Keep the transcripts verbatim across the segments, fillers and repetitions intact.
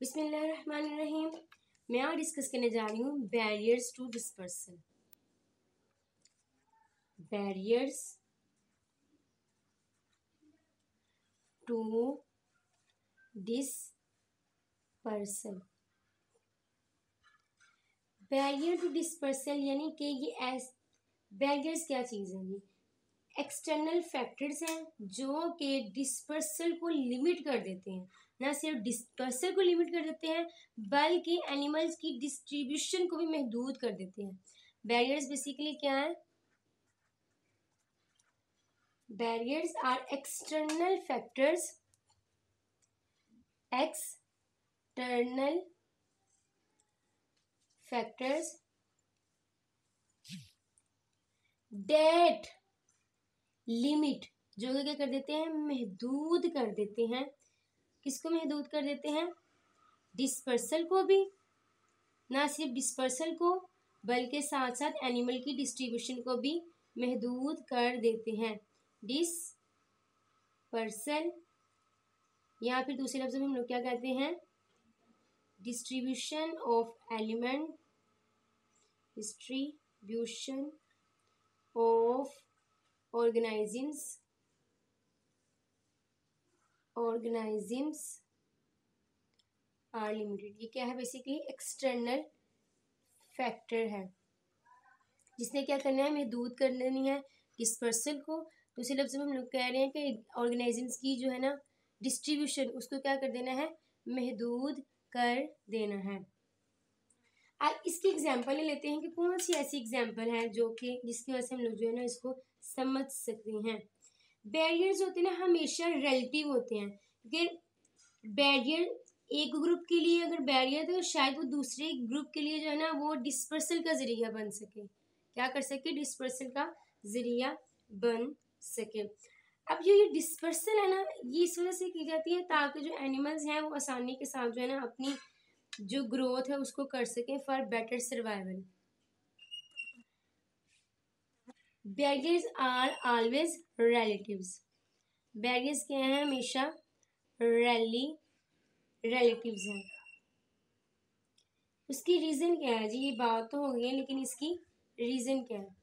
बिस्मिल्लाहिर्रहमानिर्रहीम। मैं आज डिस्कस करने जा रही हूँ barriers to dispersal. Barriers to dispersal. Barrier to dispersal यानी कि ये एस बैरियर्स क्या चीज़ है? ये एक्सटर्नल फैक्टर्स हैं जो कि डिस्पर्सल को लिमिट कर देते हैं। ना सिर्फ डिस्पर्सल को लिमिट कर देते हैं बल्कि एनिमल्स की डिस्ट्रीब्यूशन को भी महदूद कर देते हैं। बैरियर्स बेसिकली क्या है? Barriers are external factors external factors that limit जो क्या कर देते हैं? महदूद कर देते हैं। किसको महदूद कर देते हैं? डिस्पर्सल को भी, ना सिर्फ डिस्पर्सल को बल्कि साथ साथ एनिमल की डिस्ट्रीब्यूशन को भी महदूद कर देते हैं। डिस्पर्सल या फिर दूसरे लफ्ज़ में हम लोग क्या कहते हैं? Distribution of element distribution of organisms organisms are limited. ये क्या है? बेसिकली एक्सटर्नल फैक्टर है जिसने क्या करना है? महदूद कर लेनी है डिस्पर्सल को। दूसरे लफ्ज़ में हम लोग कह रहे हैं कि ऑर्गेनाइजम्स की जो है ना डिस्ट्रीब्यूशन, उसको क्या कर देना है? महदूद कर देना है। आज इसकी एग्जांपल लेते हैं कि कौन सी ऐसी एग्जांपल है जो कि जिसकी वजह से हम लोग जो है ना इसको समझ सकते हैं। बैरियर्स होते हैं ना हमेशा रिलेटिव होते हैं, क्योंकि बैरियर एक ग्रुप के लिए अगर बैरियर तो शायद वो दूसरे ग्रुप के लिए जो है ना वो डिस्पर्सल का जरिया बन सके। क्या कर सके? डिस्पर्सल का जरिया बन सके। अब जो ये डिस्पर्सल है ना ये इस वजह से की जाती है ताकि जो एनिमल्स हैं वो आसानी के साथ जो है ना अपनी जो ग्रोथ है उसको कर सकें for better survival. Barriers are always relatives. Barriers क्या हैं? हमेशा रैली रिलेटिव्स हैं। उसकी रीजन क्या है जी? ये बात तो हो गई है लेकिन इसकी रीजन क्या है?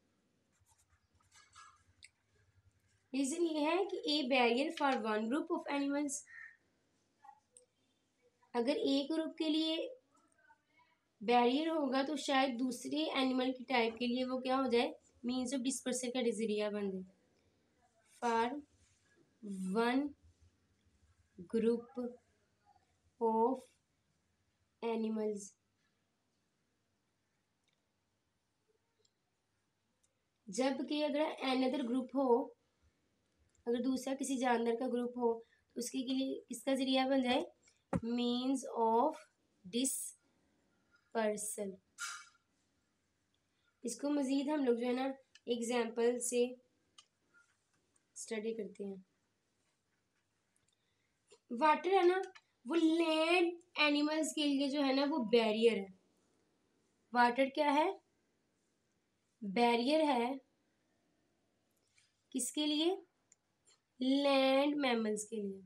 रीजन ये है कि a barrier for one group of animals, अगर एक ग्रुप के लिए बैरियर होगा तो शायद दूसरे एनिमल की टाइप के लिए वो क्या हो जाए? मीन्स ऑफ डिस्पर्सल का जरिया बन जाए। For one group of animals, जबकि अगर अनदर ग्रुप हो, अगर दूसरा किसी जानवर का ग्रुप हो तो उसके लिए किसका जरिया बन जाए? Means of dispersal. इसको मजीद हम लोग जो है ना एग्जाम्पल से स्टडी करते हैं। वाटर है ना वो लैंड एनिमल्स के लिए जो है ना वो बैरियर है। वाटर क्या है? बैरियर है। किसके लिए? लैंड मैमल्स के लिए।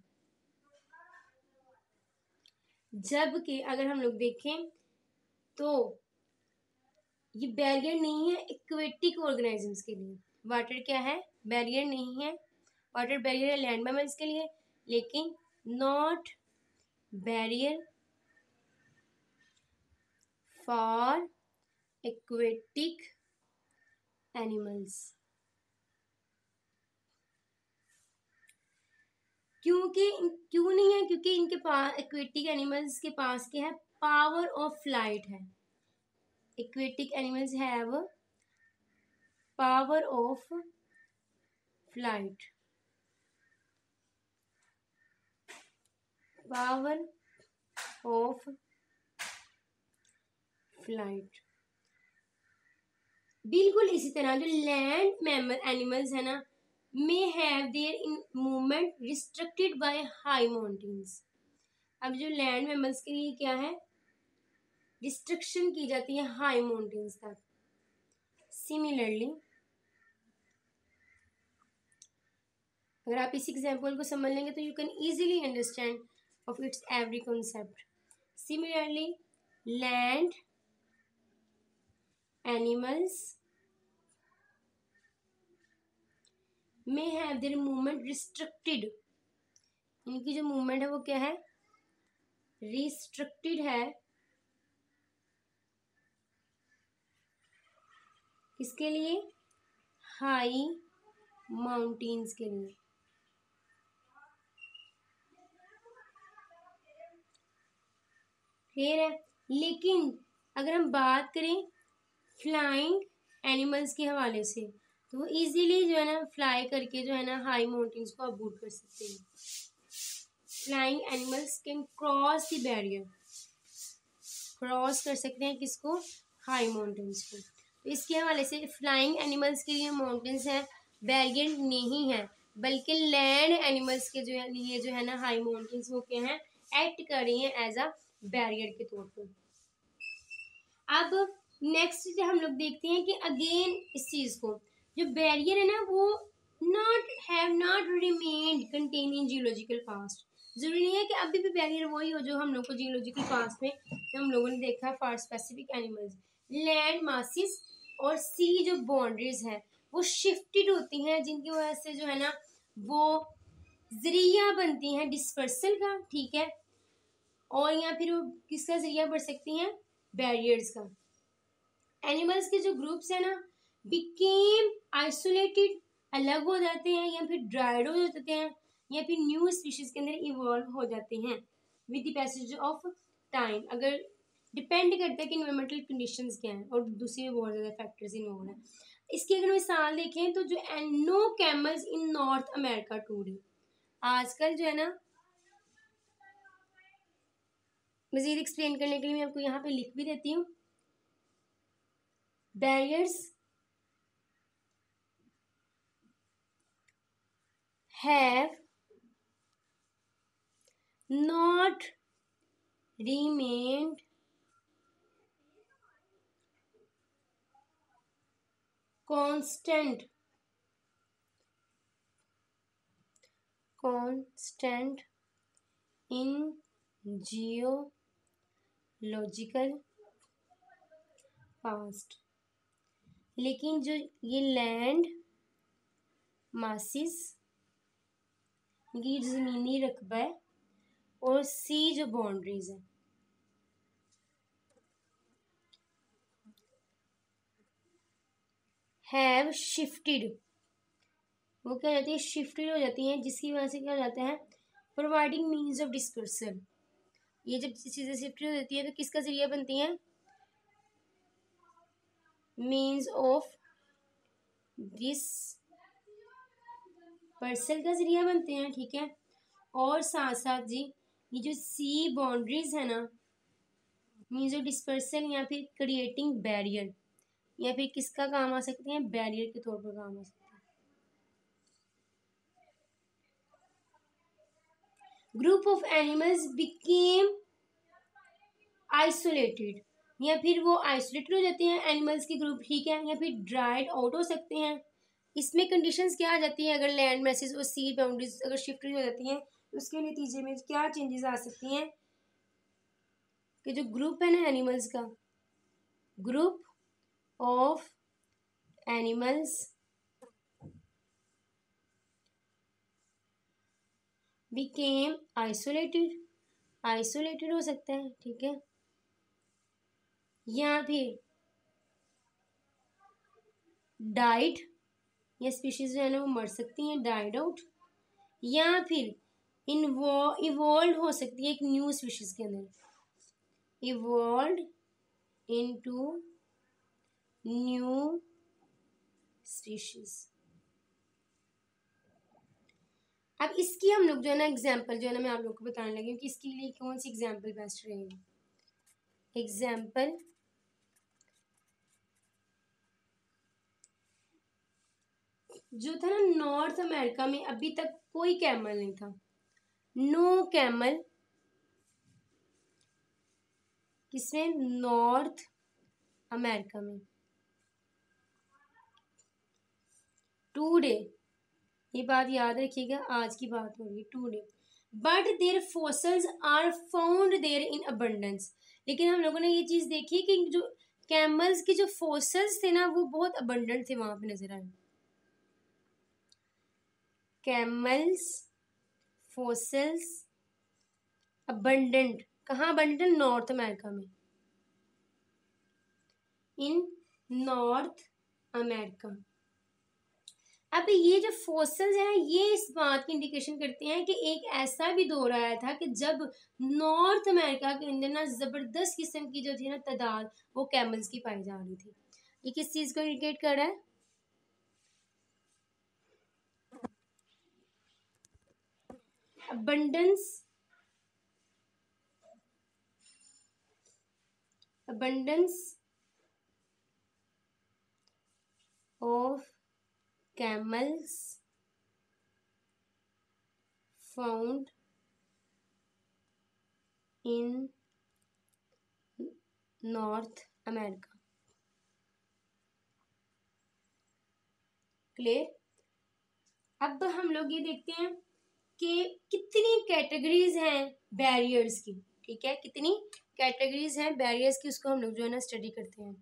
जबकि अगर हम लोग देखें तो ये बैरियर नहीं है एक्वेटिक ऑर्गेनिजम्स के लिए। वाटर क्या है? बैरियर नहीं है। वाटर बैरियर है लैंड मैमल्स के लिए लेकिन not barrier for aquatic animals. क्योंकि क्यों नहीं है? क्योंकि इनके पास एक्वेटिक एनिमल्स के पास क्या है? पावर ऑफ फ्लाइट है। Aquatic animals have power of flight. Power of flight. बिल्कुल इसी तरह जो लैंड मैमल एनिमल्स है ना may have their in movement restricted by high mountains. अब जो लैंड मैमल्स के लिए क्या है? रिस्ट्रिक्शन की जाती है हाई माउंटेन्स तक। सिमिलरली अगर आप इस एग्जाम्पल को समझ लेंगे तो you can easily understand of its every concept. Similarly, land animals may have their movement restricted. इनकी जो मूवमेंट है वो क्या है, रिस्ट्रिक्टेड है। किसके लिए, हाई माउंटेन्स के लिए। क्लियर है। लेकिन अगर हम बात करें फ्लाइंग एनिमल्स के हवाले से, तो वो इजीली जो है ना फ्लाई करके जो है ना हाई माउंटेन्स को अबूट कर सकते हैं। Flying animals can cross the barrier, cross कर सकते हैं किसको, हाई माउंटेन्स को। तो इसके हवाले से फ्लाइंग एनिमल्स के लिए माउंटेन्स हैं, बैरियर नहीं है, बल्कि लैंड एनिमल्स के जो है लिए जो है ना हाई माउंटेन्स वो क्या हैं, एक्ट कर रही हैं एज अ बैरियर के तौर पर। अब नेक्स्ट हम लोग देखते हैं कि अगेन इस चीज़ को, जो बैरियर है ना वो not have not remained contain in geological past. जरूरी नहीं है कि अभी भी बैरियर वही हो जो हम लोग को जियोलॉजिकल पास्ट में हम लोगों ने देखा for specific animals. Land masses और सी जो बाउंड्रीज हैं वो शिफ्टेड होती हैं, जिनकी वजह से जो है ना वो जरिया बनती हैं डिस्पर्सल का, ठीक है, और या फिर वो किसका जरिया बढ़ सकती हैं, बैरियर्स का। एनिमल्स के जो ग्रुप्स है ना बिकेम आइसोलेटेड, अलग हो जाते हैं, या फिर ड्राइड हो जाते हैं, या फिर न्यू स्पीशीज के अंदर इवॉल्व हो जाते हैं with the passage of time. अगर डिपेंड करता है कि इन्वायरमेंटल कंडीशंस क्या हैं और दूसरे बहुत ज़्यादा फैक्टर्स इन्वॉल्व हैं। इसकी अगर मिसाल देखें तो जो no camels in North America today, आजकल जो है ना मजीद एक्सप्लेन करने के लिए मैं आपको यहाँ पे लिख भी देती हूँ। Barriers have not remained constant constant in geological past। लेकिन जो ये लैंड मासिस, ये ज़मीनी रकबा है, और सी जो बाउंड्रीज है हैव शिफ्टेड, वो क्या हो जाती है, शिफ्टेड हो जाती हैं, जिसकी वजह से क्या हो जाता है, प्रोवाइडिंग मीन्स ऑफ डिस्पर्सल। ये जब चीज़ें शिफ्टेड हो जाती है तो किसका जरिया बनती हैं, मीन्स ऑफ डिस्पर्सल का जरिया बनते हैं, ठीक है। और साथ साथ जी ये जो सी बाउंड्रीज है ना मीन्स ऑफ डिस्पर्सल, या फिर क्रिएटिंग बैरियर, या फिर किसका काम आ सकते हैं, बैरियर के तौर पर काम आ सकते हैं। Group of animals became isolated, या फिर वो आइसोलेटेड हो जाते हैं एनिमल्स के ग्रुप, ठीक है, या फिर ड्राइड आउट हो सकते हैं। इसमें कंडीशंस क्या आ जाती हैं, अगर लैंड मैसेज और सी बाउंड्रीज अगर शिफ्ट हो जाती हैं तो उसके नतीजे में क्या चेंजेस आ सकती हैं, कि जो ग्रुप है ना एनिमल्स का, group of animals became isolated, isolated हो सकता है, ठीक है, या फिर डाइड, या स्पीशीज जो है ना वो मर सकती हैं, डाइड आउट, या फिर इवॉल्व हो सकती है एक न्यू स्पीशीज के अंदर, इवॉल्व इनटू न्यू स्पीशीज। अब इसकी हम लोग जो है ना एग्जाम्पल जो है ना मैं आप लोग को बताने लगी हूँ कि इसके लिए कौन सी एग्जाम्पल बेस्ट रहेगी। एग्जाम्पल जो था ना नॉर्थ अमेरिका में अभी तक कोई कैमल नहीं था, नो कैमल, किसमें, नॉर्थ अमेरिका में। टुडे, ये बात याद रखिएगा, आज की बात होगी, today but there fossils are found there in abundance. लेकिन हम लोगों ने ये चीज़ देखी कि जो कैमल्स के जो फॉसल्स थे ना वो बहुत अबंडेंट थे वहां पे नजर आए। कैमल्स फॉसल्स अबंडेंट कहाँ अबंडेंट? नॉर्थ अमेरिका में, इन नॉर्थ अमेरिका। अब ये जो फॉसिल्स हैं ये इस बात की इंडिकेशन करते हैं कि एक ऐसा भी दौर आया था कि जब नॉर्थ अमेरिका के अंदर ना जबरदस्त किस्म की जो थी ना तादाद वो कैमल्स की पाई जा रही थी। ये किस चीज को इंडिकेट कर रहा है? Abundance abundance of camels found in North America. Clear? अब हम लोग ये देखते हैं कि कितनी कैटेगरीज हैं बैरियर्स की। ठीक है, कितनी कैटेगरीज हैं बैरियर्स की, उसको हम लोग जो है ना स्टडी करते हैं।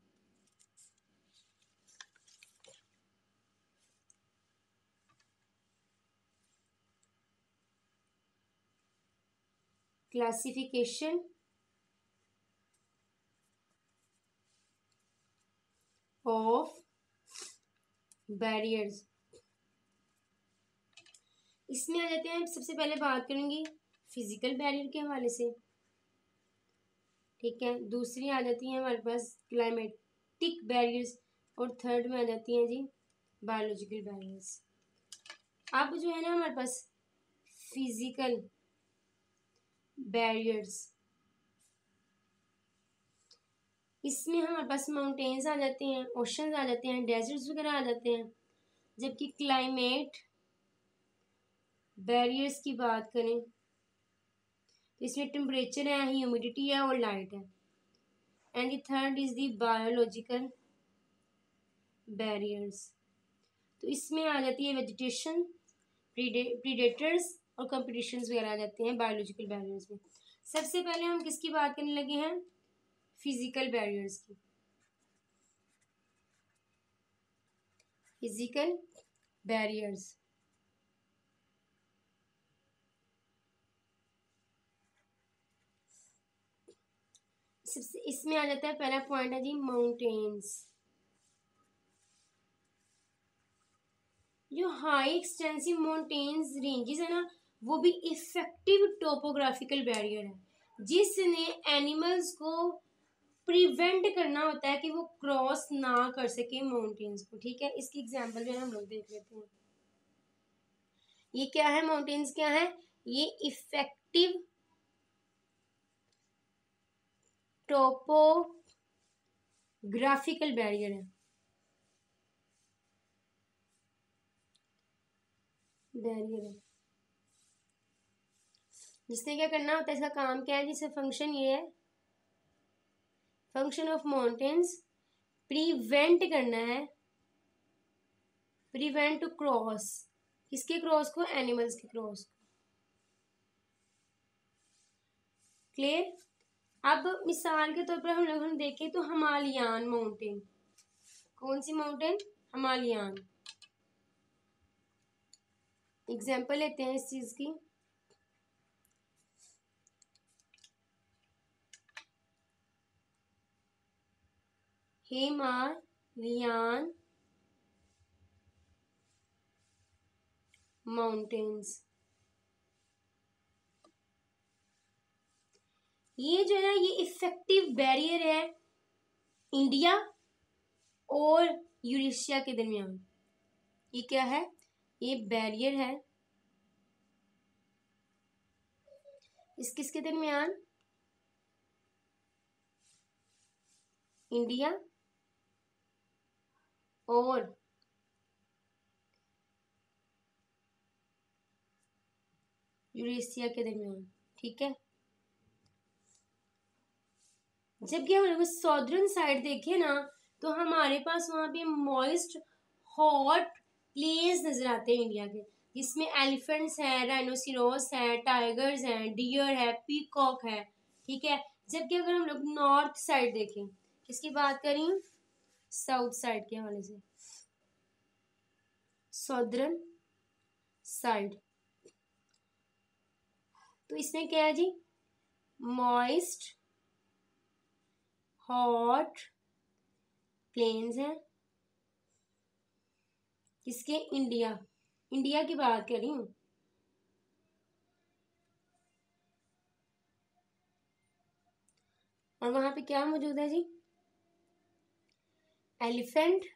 क्लासिफिकेशन ऑफ बैरियर्स, इसमें आ जाते हैं। सबसे पहले बात करेंगे फिजिकल बैरियर के हवाले से। ठीक है, दूसरी आ जाती है हमारे पास क्लाइमेटिक बैरियर्स, और थर्ड में आ जाती हैं जी बायोलॉजिकल बैरियर्स। अब जो है ना हमारे पास फिजिकल बैरियर्स, इसमें हमारे पास माउंटेन्स आ जाते हैं, ओशंस आ जाते हैं, डेजर्ट्स वगैरह आ जाते हैं। जबकि क्लाइमेट बैरियर्स की बात करें तो इसमें टेम्परेचर है, ह्यूमिडिटी है और लाइट है। And the third is the biological barriers, तो इसमें आ जाती है वेजिटेशन, प्रीडेटर्स और कंपटीशंस वगैरह आ जाते हैं बायोलॉजिकल बैरियर्स में। सबसे पहले हम किसकी बात करने लगे हैं? फिजिकल बैरियर्स की। फिजिकल बैरियर्स, सबसे इसमें आ जाता है पहला पॉइंट है जी माउंटेन्स। जो हाई एक्सटेंसिव माउंटेन्स रेंजेस है ना वो भी इफेक्टिव टोपोग्राफिकल बैरियर है जिसने एनिमल्स को प्रिवेंट करना होता है कि वो क्रॉस ना कर सके माउंटेन्स को। ठीक है, इसकी एग्जांपल जो है हम लोग देख लेते हैं। ये क्या है? माउंटेन्स क्या है? ये इफेक्टिव टोपोग्राफिकल बैरियर है। बैरियर है जिसने क्या करना होता है, इसका काम क्या है? जिसका फंक्शन ये है, फंक्शन ऑफ माउंटेन्स प्रिवेंट करना है, प्रिवेंट टू क्रॉस, किसके क्रॉस को? एनिमल्स के क्रॉस को। क्लियर? अब मिसाल के तौर पर हम लोग हम देखें तो हिमालयन माउंटेन, कौन सी माउंटेन? हिमालयन। एग्जाम्पल लेते हैं इस चीज की। हिमालयन माउंटेन्स, ये जो है ना ये इफेक्टिव बैरियर है इंडिया और यूरेशिया के दरमियान। ये क्या है? ये बैरियर है इस किसके दरमियान? इंडिया और यूरेशिया के दरमियान। ठीक है, जबकि हम लोग सॉदर्न साइड देखें ना तो हमारे पास वहां पे मॉइस्ट हॉट प्लेस नजर आते हैं इंडिया के, जिसमें एलिफेंट्स हैं, राइनोसिरोस हैं, टाइगर्स हैं, डियर है, पीकॉक है, ठीक है। जबकि अगर हम लोग नॉर्थ साइड देखें, किसकी बात करें, साउथ साइड के हवाले से, सदर्न साइड, तो इसमें क्या है जी, मॉइस्ट हॉट प्लेन्स हैं, किसके, इंडिया, इंडिया की बात कर रही हूँ। और वहां पे क्या मौजूद है जी, एलिफेंट,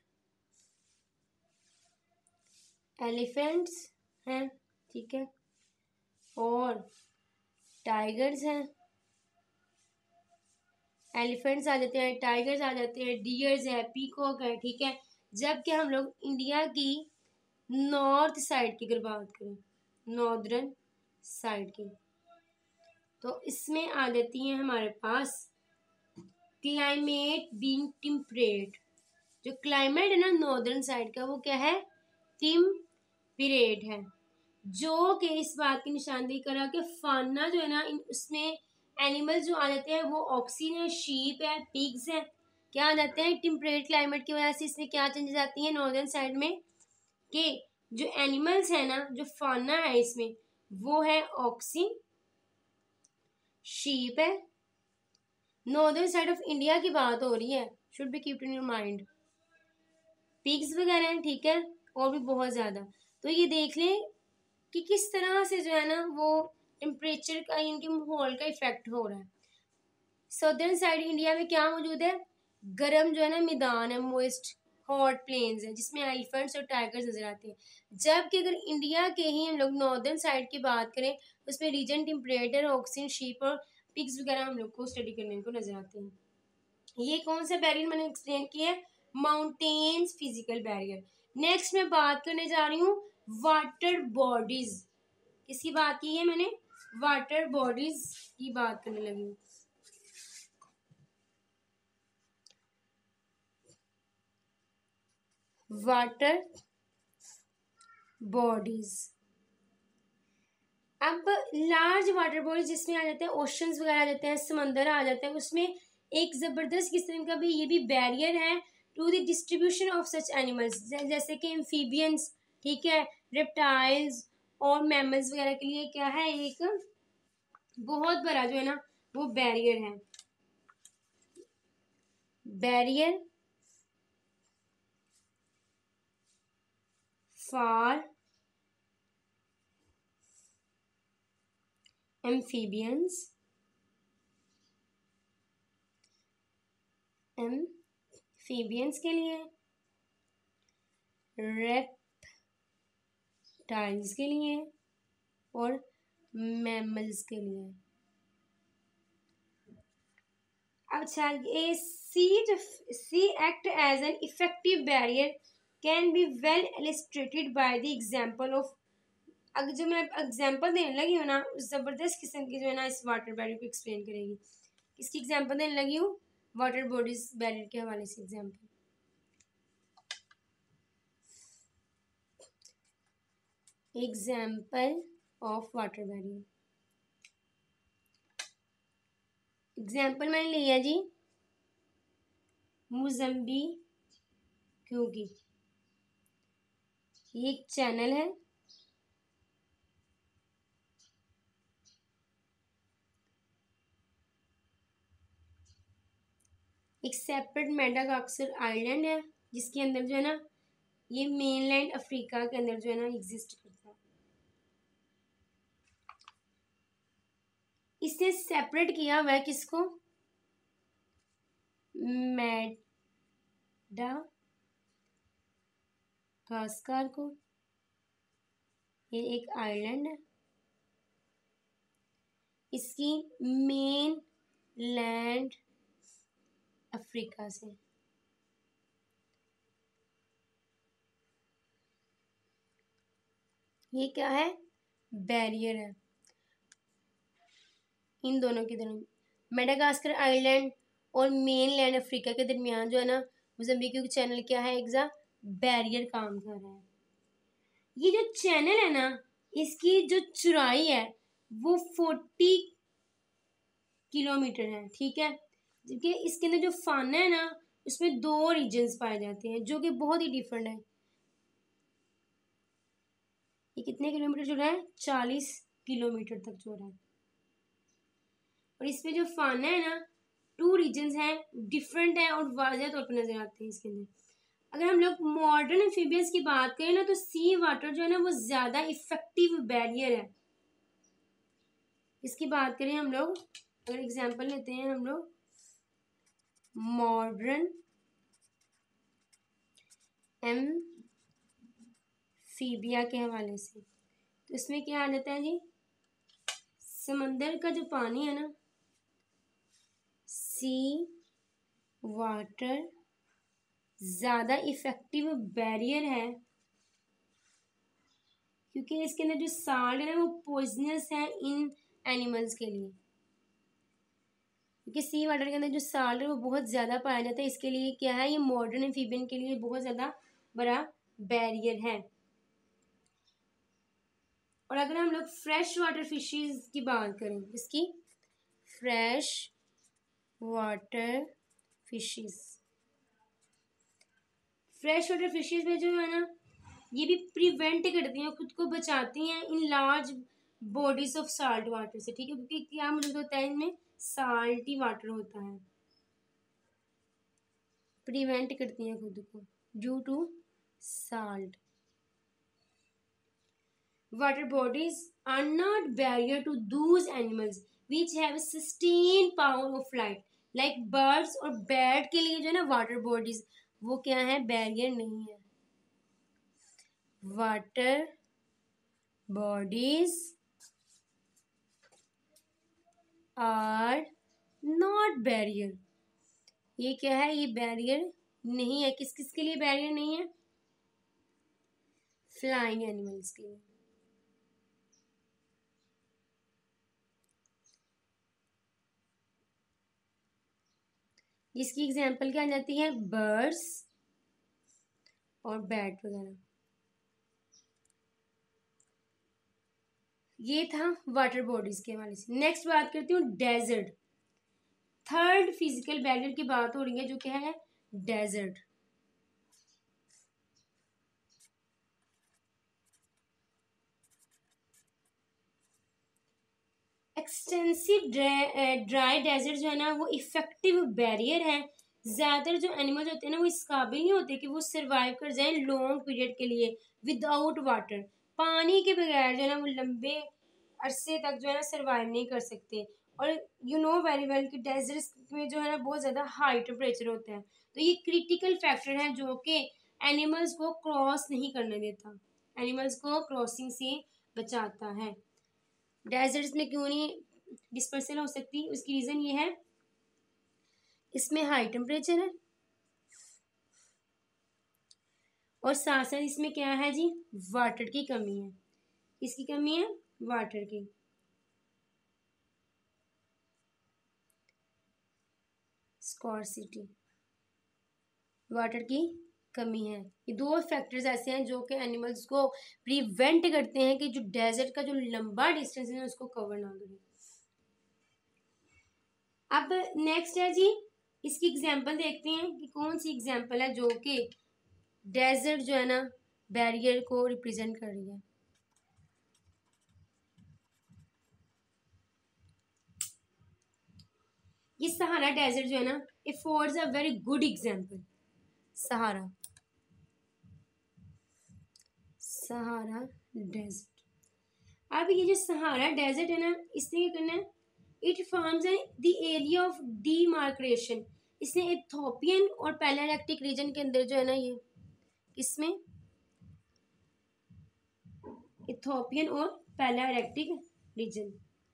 एलिफेंट्स हैं, ठीक है, और टाइगर्स हैं, एलिफेंट्स आ जाते हैं, टाइगर्स आ जाते हैं, डियर्स है, पीकॉक है, ठीक है। जबकि हम लोग इंडिया की नॉर्थ साइड की अगर बात करें, नॉर्दर्न साइड की, तो इसमें आ जाती है हमारे पास क्लाइमेट बीइंग टेम्परेट। जो क्लाइमेट है ना नॉर्दर्न साइड का, वो क्या है, टेम्परेट है, जो कि इस बात की निशानदेही करा कि फाना जो है ना, इन उसमें एनिमल जो आ जाते हैं वो ऑक्सीन है, शीप है, पिग्स है, क्या आ जाते हैं, टेम्परेट क्लाइमेट की वजह से इसमें क्या चेंजेस आती हैं नॉर्दर्न साइड में, कि जो एनिमल्स है ना, जो फाना है इसमें, वो है ऑक्सीन, शीप है। नॉर्दर्न साइड ऑफ इंडिया की बात हो रही है, should be kept in your mind, pigs वगैरह हैं, ठीक है, और भी बहुत ज़्यादा। तो ये देख लें कि किस तरह से जो है ना वो टेम्परेचर का, इनके माहौल का इफेक्ट हो रहा है। सदर्न साइड इंडिया में क्या मौजूद है, गर्म जो है ना मैदान है, मोइस्ट हॉट प्लेन्स है, जिसमें एलिफेंट्स और टाइगर्स नजर आते हैं। जबकि अगर इंडिया के ही हम लोग नॉर्दर्न साइड की बात करें, उसमें रीजन टेम्परेचर, ऑक्सीजन, शीप और पिग्स वगैरह हम लोग को स्टडी करने को नजर आते हैं। ये कौन सा बैरियर मैंने एक्सप्लेन किया है, माउंटेन्स फिजिकल बैरियर। नेक्स्ट मैं बात करने जा रही हूँ वाटर बॉडीज, किसकी बात की है मैंने, वाटर बॉडीज की बात करने लगी हूँ। वाटर बॉडीज, अब लार्ज वाटर बॉडीज जिसमें आ जाते हैं ओशंस वगैरह आ जाते हैं, समंदर आ जाते हैं, उसमें एक ज़बरदस्त किस्म का भी ये भी बैरियर है to the distribution of such animals, जैसे कि एम्फीबियंस, ठीक है, रेप्टाइल्स और मैमल्स वगैरह के लिए क्या है, एक बहुत बड़ा जो है ना वो बैरियर है, बैरियर फॉर एम्फीबियंस, एम्फीबियंस के लिए, रेप्टाइल्स के लिए और मैमल्स के लिए। अच्छा, a sea sea act as an effective barrier can be well illustrated by the example of, अगर जो मैं एग्जांपल देने लगी हूँ ना, उस ज़बरदस्त किस्म की जो है ना इस वाटर बैरियर को एक्सप्लेन करेगी। इसकी एग्जांपल देने लगी हूँ वाटर बॉडीज बैरियर के हवाले से। Example, example of water barrier, example मैंने लिया जी मोज़म्बिक, क्योंकि ये एक चैनल है, एक सेपरेट मेडागास्कर आइलैंड है, जिसके अंदर जो है ना ये मेनलैंड अफ्रीका के अंदर जो है ना एग्जिस्ट करता है। इसने सेपरेट किया हुआ है किसको, मेडागास्कर को, ये एक आइलैंड है, इसकी मेन लैंड अफ्रीका से, ये क्या है, बैरियर है इन दोनों के दरमियान, मेडागास्कर आइलैंड और मेन लैंड अफ्रीका के दरमियान जो है ना मोज़म्बिक चैनल क्या है, एग्जा बैरियर काम कर रहा है। ये जो चैनल है ना, इसकी जो चौड़ाई है वो फोर्टी किलोमीटर है, ठीक है। जबकि इसके अंदर जो फाना है ना, उसमें दो रीजन्स पाए जाते हैं जो कि बहुत ही डिफरेंट है। ये कितने किलोमीटर चौड़ा है? चालीस किलोमीटर तक चौड़ा है। और इसमें जो फाना है ना, टू रीजन्स हैं, डिफरेंट है और वाज़ह तौर पर नजर आते हैं इसके अंदर। अगर हम लोग मॉडर्न एम्फीबियंस की बात करें ना, तो सी वाटर जो है ना वो ज्यादा इफेक्टिव बैरियर है। इसकी बात करें हम लोग, अगर एग्जांपल लेते हैं हम लोग मॉडर्न एम्फीबिया के हवाले से, तो इसमें क्या आ जाता है जी, समंदर का जो पानी है ना, सी वाटर ज़्यादा इफेक्टिव बैरियर है, क्योंकि इसके अंदर जो साल्ट है ना वो पॉइजनस है इन एनिमल्स के लिए। क्योंकि सी वाटर के अंदर जो साल्ट है वो बहुत ज़्यादा पाया जाता है, इसके लिए क्या है, ये मॉडर्न एम्फीबियन के लिए बहुत ज़्यादा बड़ा बैरियर है। और अगर हम लोग फ्रेश वाटर फिशेस की बात करें, इसकी fresh water fishes, fresh water fishes में जो है ना, ये भी प्रिवेंट करती हैं, खुद को बचाती हैं in large bodies of salt water से, ठीक है। क्योंकि क्या मौजूद होता है इनमें, साल्टी वाटर होता है, प्रिवेंट करती हैं खुद को due to salt. Water bodies are not barrier to those animals which have sustain power of light, like birds और बैट के लिए जो है ना वाटर बॉडीज वो क्या है, बैरियर नहीं है। Water bodies are not barrier, ये क्या है, ये बैरियर नहीं है। किस किस के लिए बैरियर नहीं है? फ्लाइंग एनिमल्स के लिए। इसकी एग्जांपल क्या आ जाती है, बर्ड्स और बैट वगैरह। ये था वाटर बॉडीज के हवाले से। नेक्स्ट बात करती हूँ डेजर्ट। थर्ड फिजिकल बैरियर की बात हो रही है, जो क्या है, डेजर्ट। एक्सटेंसिव ड्राई डेजर्ट जो है ना वो इफेक्टिव बैरियर है। ज़्यादातर जो एनिमल्स होते हैं ना वो इस काबिल नहीं होते कि वो सरवाइव कर जाएं लॉन्ग पीरियड के लिए विदाउट वाटर। पानी के बगैर जो है ना वो लंबे अरसे तक जो है ना सरवाइव नहीं कर सकते। और यू नो वेरी वेल कि डेजर्ट्स में जो है ना बहुत ज़्यादा हाई टेम्परेचर होता है, तो ये क्रिटिकल फैक्टर है जो कि एनिमल्स को क्रॉस नहीं करने देता, एनिमल्स को क्रॉसिंग से बचाता है। डेजर्ट्स में क्यों नहीं डिस्पर्सल हो सकती, उसकी रीज़न ये है, इसमें हाई टेम्परेचर है और साथ साथ इसमें क्या है जी, वाटर की कमी है। किसकी कमी है? वाटर की। स्कॉर्सिटी, वाटर की कमी है। ये दो फैक्टर्स ऐसे हैं जो कि एनिमल्स को प्रिवेंट करते हैं कि जो डेजर्ट का जो लंबा डिस्टेंस है उसको कवर ना करें। अब नेक्स्ट है जी, इसकी एग्जांपल देखते हैं कि कौन सी एग्जांपल है जो कि डेजर्ट जो है ना बैरियर को रिप्रेजेंट कर रही है। ये सहारा डेजर्ट जो है ना affords a very good example. Sahara Sahara desert. अब ये जो सहारा डेजर्ट है ना, इसने क्या करना है, it forms the area of demarcation. इसने इथोपियन और पैलेआर्कटिक रीजन के अंदर जो है ना, ये इसमें इथोपियन और पैलेआर्कटिक रीजन,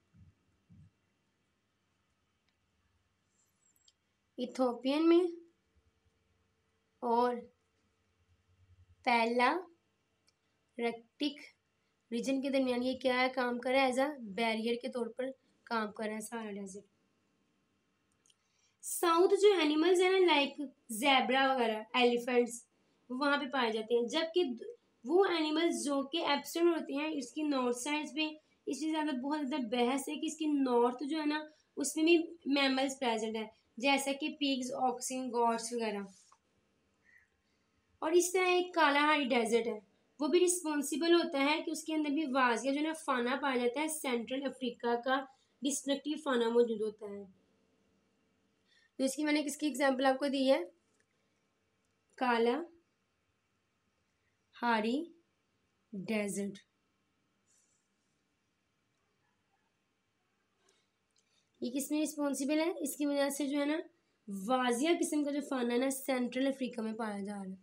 इथोपियन में और पैलेआर्कटिक रीजन के दरमियान ये क्या है, काम कर रहा है, एज अ बैरियर के तौर पर काम कर रहा है सहारा डेजर्ट। साउथ जो एनिमल्स है ना, लाइक जेब्रा वगैरह, एलिफेंट्स, वहां पे पाए जाते हैं, जबकि वो एनिमल्स जो कि एब्सेंट होते हैं इसकी नॉर्थ साइड पे, इससे ज़्यादा बहुत ज़्यादा बहस है कि इसकी नॉर्थ जो है ना उसमें भी मैमल्स प्रेजेंट है, जैसा कि पिग्स, ऑक्सिन, गॉट्स वगैरह। और इस तरह एक कालाहारी डेजर्ट है, वो भी रिस्पॉन्सिबल होता है कि उसके अंदर भी वाजिया जो है ना फाना पाया जाता है, सेंट्रल अफ्रीका का डिस्ट्रक्टिव फाना मौजूद होता है। तो इसकी मैंने किसकी एग्जांपल आपको दी है, काला हारी डेजर्ट। ये किसमें रिस्पॉन्सिबल है, इसकी वजह से जो है ना वाजिया किस्म का जो फाना है ना सेंट्रल अफ्रीका में पाया जा रहा है।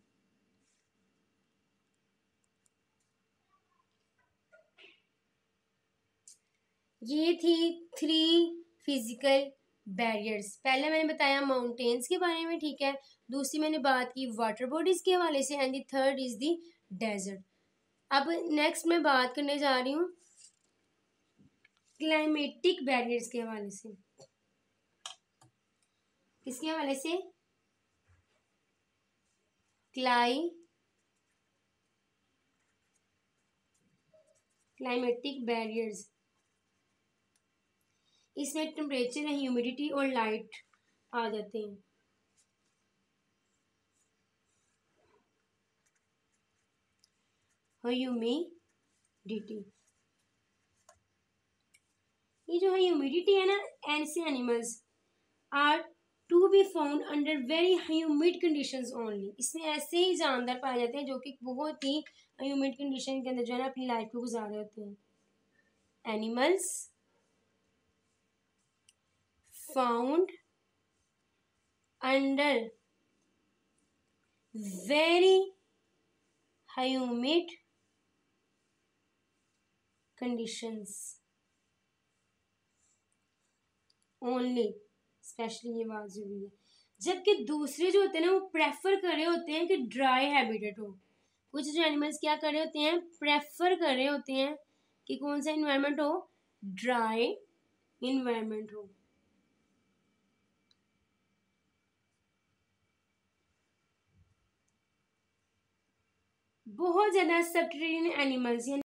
ये थी थ्री फिजिकल बैरियर्स। पहले मैंने बताया माउंटेन्स के बारे में, ठीक है, दूसरी मैंने बात की वाटर बॉडीज के हवाले से, and the third is the desert. अब नेक्स्ट मैं बात करने जा रही हूँ क्लाइमेटिक बैरियर्स के हवाले से। किसके हवाले से, क्लाई क्लाइमेटिक बैरियर्स। इसमें टेम्परेचर, ह्यूमिडिटी और लाइट आ जाते हैं। ह्यूमिडिटी, ये जो है ह्यूमिडिटी है ना, ऐसे animals are to be found under very humid conditions only. इसमें ऐसे ही जानदार पाए जाते हैं जो कि बहुत ही ह्यूमिड कंडीशन के अंदर जो है ना अपनी लाइफ को गुजार रहे होते हैं। Animals found under very humid conditions only, specially ये बात जरूरी है। जबकि दूसरे जो होते हैं ना वो प्रेफर कर रहे होते हैं कि ड्राई हैबिटेट हो। कुछ जो एनिमल्स क्या कर रहे होते हैं, प्रेफर कर रहे होते हैं कि कौन सा इन्वायरमेंट हो, ड्राई इन्वायरमेंट हो। बहुत ज्यादा सबटेरियन एनिमल्स